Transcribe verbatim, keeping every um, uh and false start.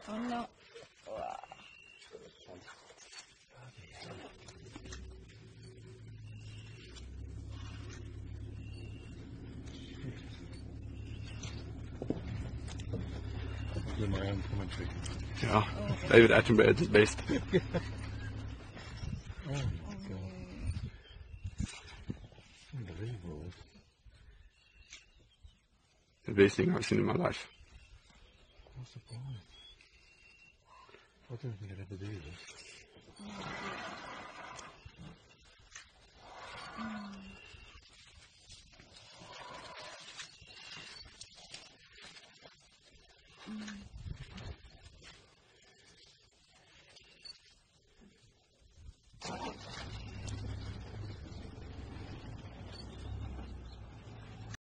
Oh no. Do my own commentary. Ja, David Attenborough is best. Oh my god. Unbelievable. The best thing I've seen in my life. What's the point? I don't think I'd ever do this. Mm.